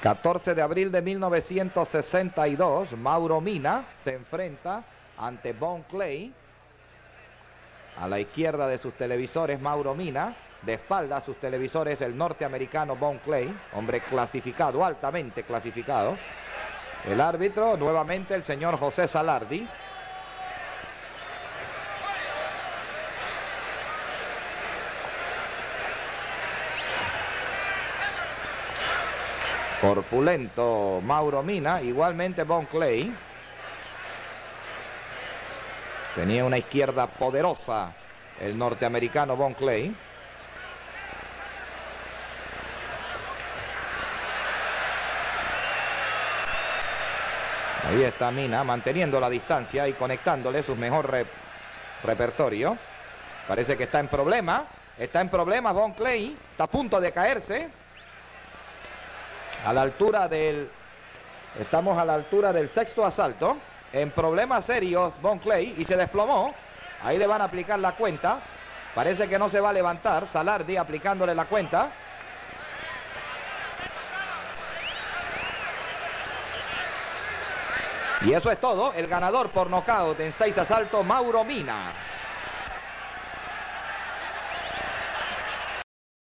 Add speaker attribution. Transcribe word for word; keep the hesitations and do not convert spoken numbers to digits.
Speaker 1: catorce de abril de mil novecientos sesenta y dos, Mauro Mina se enfrenta ante Bon Clay. A la izquierda de sus televisores, Mauro Mina. De espalda a sus televisores, el norteamericano Bon Clay, hombre clasificado, altamente clasificado. El árbitro, nuevamente el señor José Salardi. Corpulento Mauro Mina, igualmente Bon Clay. Tenía una izquierda poderosa el norteamericano Bon Clay. Ahí está Mina manteniendo la distancia y conectándole su mejor re repertorio. Parece que está en problema. Está en problema Bon Clay. Está a punto de caerse. A la altura del... Estamos a la altura del sexto asalto. En problemas serios Bon Clay y se desplomó. Ahí le van a aplicar la cuenta. Parece que no se va a levantar. Salardi aplicándole la cuenta. Y eso es todo. El ganador por nocaut en seis asaltos, Mauro Mina.